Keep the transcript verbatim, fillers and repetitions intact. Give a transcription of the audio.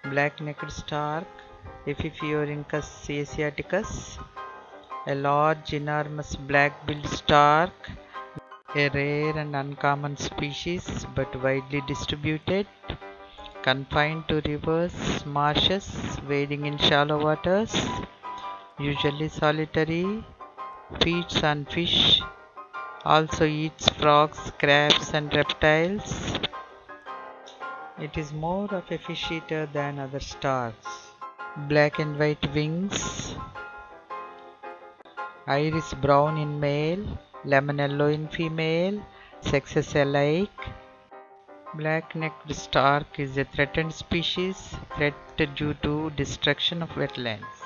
black-necked stork, Epiphyorhynchus asiaticus, a large enormous black-billed stork, a rare and uncommon species but widely distributed, confined to rivers, marshes, wading in shallow waters, usually solitary, feeds on fish, also eats frogs, crabs and reptiles. It is more of a fish eater than other storks. Black and white wings, iris brown in male, lemon yellow in female, sexes alike. Black-necked stork is a threatened species, threat due to destruction of wetlands.